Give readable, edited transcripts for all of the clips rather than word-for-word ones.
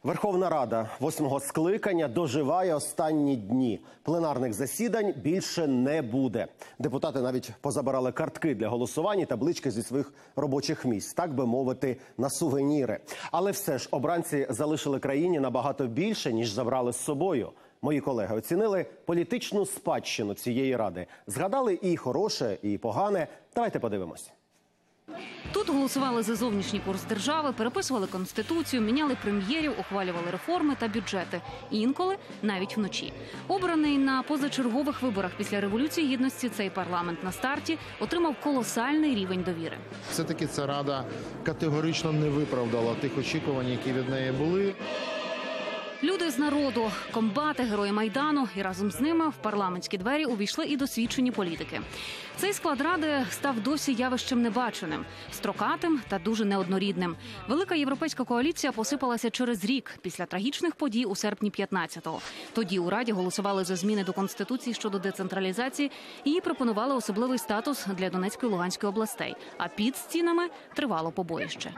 Верховна Рада 8-го скликання доживає останні дні. Пленарних засідань більше не буде. Депутати навіть позабирали картки для голосування і таблички зі своїх робочих місць, так би мовити, на сувеніри. Але все ж обранці залишили країні набагато більше, ніж забрали з собою. Мої колеги оцінили політичну спадщину цієї ради. Згадали і хороше, і погане. Давайте подивимось. Тут голосували за зовнішній курс держави, переписували Конституцію, міняли прем'єрів, ухвалювали реформи та бюджети. Інколи навіть вночі. Обраний на позачергових виборах після Революції Гідності, цей парламент на старті отримав колосальний рівень довіри. Все-таки ця рада категорично не виправдала тих очікувань, які від неї були. Люди з народу, комбати, герої Майдану, і разом з ними в парламентські двері увійшли і досвідчені політики. Цей склад ради став досі явищем небаченим, строкатим та дуже неоднорідним. Велика європейська коаліція посипалася через рік після трагічних подій у серпні 15-го. Тоді у Раді голосували за зміни до Конституції щодо децентралізації і пропонували особливий статус для Донецької і Луганської областей. А під стінами тривало побоїще.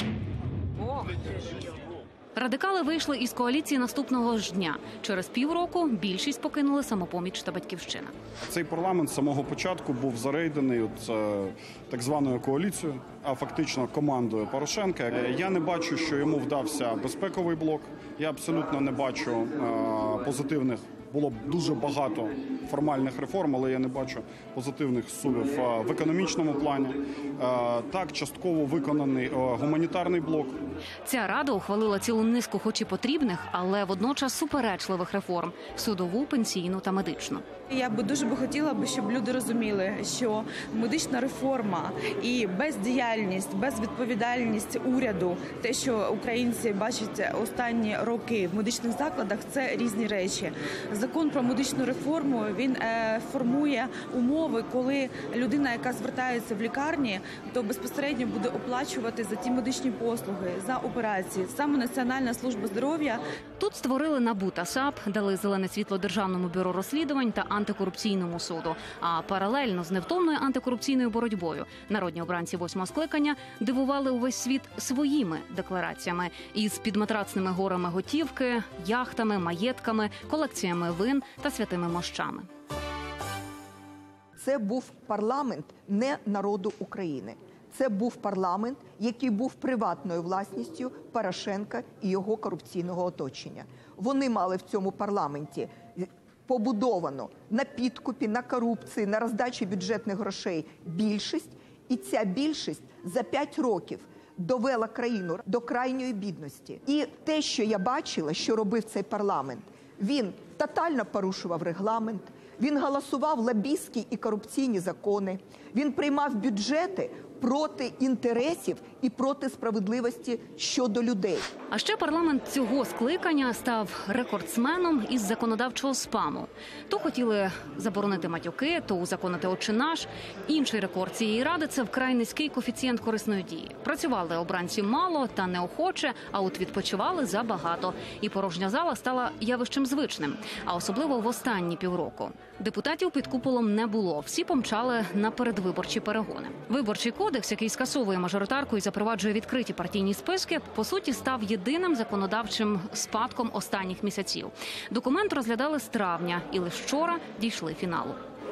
Радикали вийшли із коаліції наступного ж дня. Через півроку більшість покинули «Самопоміч» та «Батьківщина». Цей парламент з самого початку був зарейдений так званою коаліцією, а фактично командою Порошенка. Я не бачу, що йому вдався безпековий блок. Я абсолютно не бачу позитивних. Було б дуже багато формальних реформ, але я не бачу позитивних сувів в економічному плані. Так, частково виконаний гуманітарний блок. Ця рада ухвалила цілу низку хоч і потрібних, але водночас суперечливих реформ – судову, пенсійну та медичну. Я би дуже хотіла, щоб люди розуміли, що медична реформа і бездіяльність, безвідповідальність уряду, те, що українці бачать останні роки в медичних закладах – це різні речі. Закон про медичну реформу, він формує умови, коли людина, яка звертається в лікарні, то безпосередньо буде оплачувати за ті медичні послуги, за операції. Саме Національна служба здоров'я. Тут створили НАБУ та САП, дали зелене світло Державному бюро розслідувань та антикорупційному суду. А паралельно з невтомною антикорупційною боротьбою народні обранці 8-го скликання дивували увесь світ своїми деклараціями із підматрацними горами готівки, яхтами, маєтками, колекціями вин та святими мощами. Це був парламент не народу України. Це був парламент, який був приватною власністю Порошенка і його корупційного оточення. Вони мали в цьому парламенті побудовано на підкупі, на корупції, на роздачі бюджетних грошей більшість. І ця більшість за 5 років довела країну до крайньої бідності. І те, що я бачила, що робив цей парламент, він тотально порушував регламент, він голосував лобістські і корупційні закони, він приймав бюджети проти інтересів і проти справедливості щодо людей. А ще парламент цього скликання став рекордсменом із законодавчого спаму. То хотіли заборонити матюки, то узаконити «Отче наш». Інший рекорд цієї ради – це вкрай низький коефіцієнт корисної дії. Працювали обранці мало та неохоче, а от відпочивали забагато. І порожня зала стала явищем звичним. А особливо в останні півроку. Депутатів під куполом не було. Всі помчали на передвиборчі перегони. Виборчий кодекс, який скасовує мажоритарку і запроваджує відкриті партійні списки, по суті став єдиним законодавчим спадком останніх місяців. Документ розглядали з травня і лише вчора дійшли фіналу.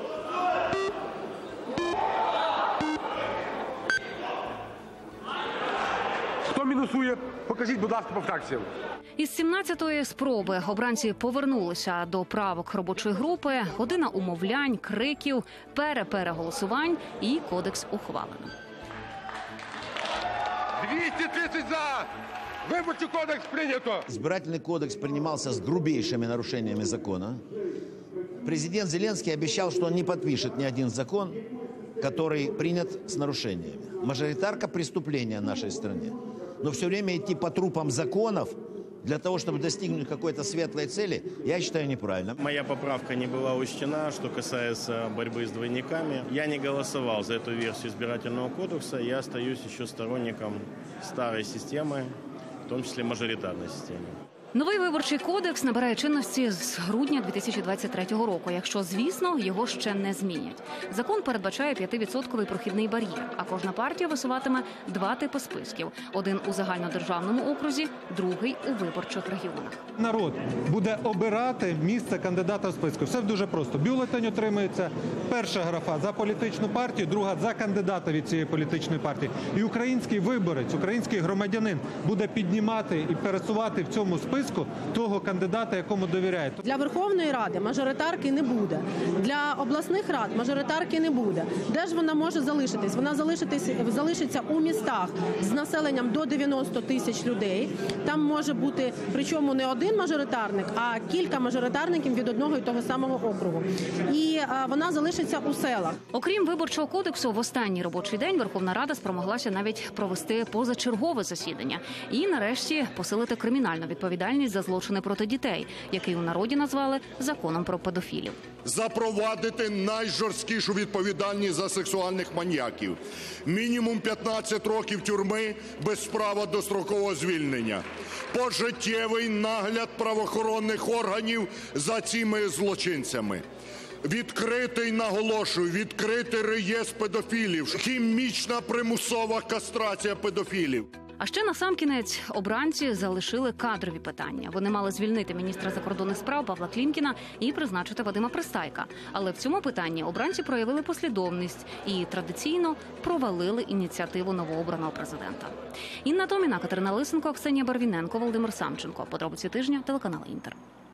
Хто мінусує? Покажіть, будь ласка, по фракціям. Із 17-ї спроби обранці повернулися до правок робочої групи. Година умовлянь, криків, переголосувань і кодекс ухвалено. 230 за! Виборчий кодекс прийнято! Избирательный кодекс принимался с грубейшими нарушениями закона. Президент Зеленский обещал, что он не подпишет ни один закон, который принят с нарушениями. Мажоритарка – преступление в нашей стране. Но все время идти по трупам законов для того, чтобы достигнуть какой-то светлой цели, я считаю неправильно. Моя поправка не была учтена, что касается борьбы с двойниками. Я не голосовал за эту версию избирательного кодекса. Я остаюсь еще сторонником старой системы, в том числе мажоритарной системы. Новий виборчий кодекс набирає чинності з грудня 2023 року, якщо, звісно, його ще не змінять. Закон передбачає 5% прохідний бар'єр, а кожна партія висуватиме 2 типи списків. Один у загальнодержавному окрузі, другий у виборчих регіонах. Народ буде обирати місце кандидата в списку. Все дуже просто. Бюлетень отримується, перша графа за політичну партію, друга за кандидата від цієї політичної партії. І український виборець, український громадянин буде піднімати і пересувати в цьому списку того кандидата, якому довіряє. Для Верховної Ради мажоритарки не буде. Для обласних рад мажоритарки не буде. Де ж вона може залишитись? Вона залишиться у містах з населенням до 90 тисяч людей. Там може бути, причому не один мажоритарник, а кілька мажоритарників від одного і того самого округу. І вона залишиться у селах. Окрім виборчого кодексу, в останній робочий день Верховна Рада спромоглася навіть провести позачергове засідання і, нарешті, посилити кримінальну відповідальність за злочини проти дітей, який у народі назвали законом про педофілів. Запровадити найжорсткішу відповідальність за сексуальних маніяків. Мінімум 15 років тюрми без права до строкового звільнення. Пожиттєвий нагляд правоохоронних органів за цими злочинцями. Відкритий, наголошую, відкритий реєстр педофілів. Хімічна примусова кастрація педофілів. А ще насамкінець обранці залишили кадрові питання. Вони мали звільнити міністра закордонних справ Павла Клімкіна і призначити Вадима Пристайка. Але в цьому питанні обранці проявили послідовність і традиційно провалили ініціативу новообраного президента. Інна Томіна, Катерина Лисенко, Ксенія Барвіненко, Володимир Самченко. Подробиці тижня, телеканал Інтер.